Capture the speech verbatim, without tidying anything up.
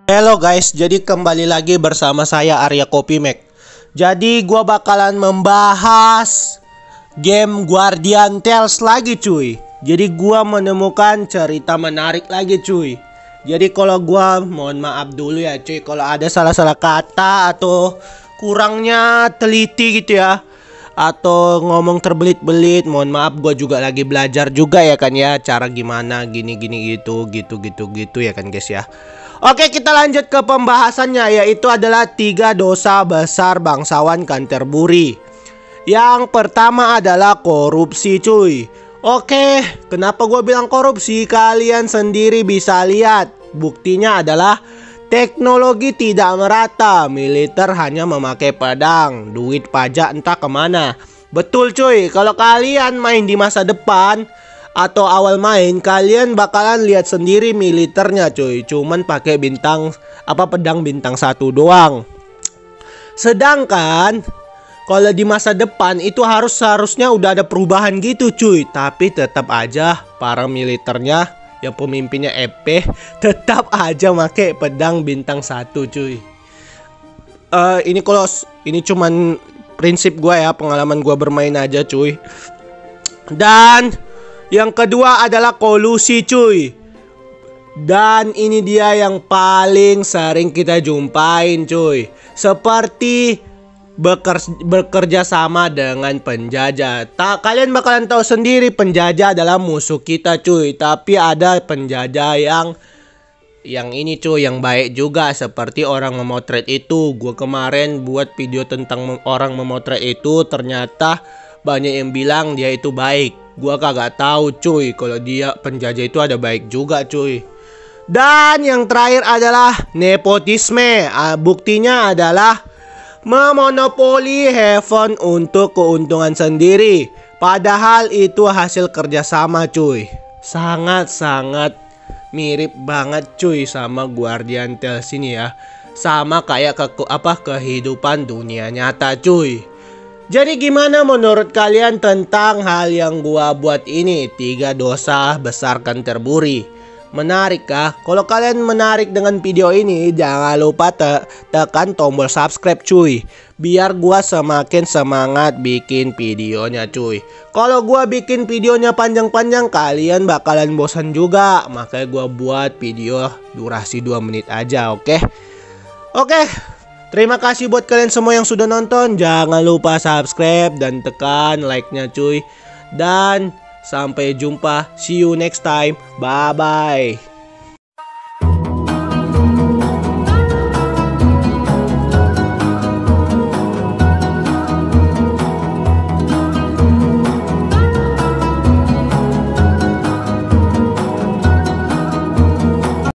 Halo guys, jadi kembali lagi bersama saya Arya Kopi Mac. Jadi gua bakalan membahas game Guardian Tales lagi cuy. Jadi gua menemukan cerita menarik lagi cuy. Jadi kalau gua mohon maaf dulu ya cuy kalau ada salah-salah kata atau kurangnya teliti gitu ya, atau ngomong terbelit-belit, mohon maaf, gue juga lagi belajar juga ya kan ya, cara gimana gini-gini gitu gitu gitu gitu ya kan guys ya. Oke, kita lanjut ke pembahasannya, yaitu adalah tiga dosa besar bangsawan Canterbury. Yang pertama adalah korupsi cuy. Oke, kenapa gue bilang korupsi? Kalian sendiri bisa lihat, buktinya adalah teknologi tidak merata, militer hanya memakai pedang, duit pajak entah kemana. Betul cuy, kalau kalian main di masa depan atau awal main, kalian bakalan lihat sendiri militernya cuy, cuman pakai bintang apa pedang bintang satu doang. Sedangkan kalau di masa depan itu harus seharusnya udah ada perubahan gitu cuy, tapi tetap aja para militernya yang pemimpinnya E P tetap aja make pedang bintang satu cuy. Uh, ini kalau ini cuman prinsip gue ya, pengalaman gue bermain aja cuy. Dan yang kedua adalah kolusi cuy. Dan ini dia yang paling sering kita jumpain cuy. Seperti bekerja, bekerja sama dengan penjajah. Tak, kalian bakalan tahu sendiri penjajah adalah musuh kita cuy. Tapi ada penjajah yang yang ini cuy, yang baik juga, seperti orang memotret itu. Gue kemarin buat video tentang orang memotret itu, ternyata banyak yang bilang dia itu baik. Gua kagak tahu cuy kalau dia penjajah itu ada baik juga cuy. Dan yang terakhir adalah nepotisme. Ah, buktinya adalah memonopoli heaven untuk keuntungan sendiri, padahal itu hasil kerjasama cuy. Sangat-sangat mirip banget cuy sama Guardian Tales ini ya. Sama kayak ke apa kehidupan dunia nyata cuy. Jadi gimana menurut kalian tentang hal yang gua buat ini, tiga dosa besar Canterbury? Menarik kah? Kalau kalian menarik dengan video ini, jangan lupa te tekan tombol subscribe cuy, biar gua semakin semangat bikin videonya cuy. Kalau gua bikin videonya panjang-panjang, kalian bakalan bosan juga. Makanya gua buat video durasi dua menit aja, oke? Okay? Oke. Okay. Terima kasih buat kalian semua yang sudah nonton. Jangan lupa subscribe dan tekan like-nya cuy. Dan sampai jumpa. See you next time. Bye-bye.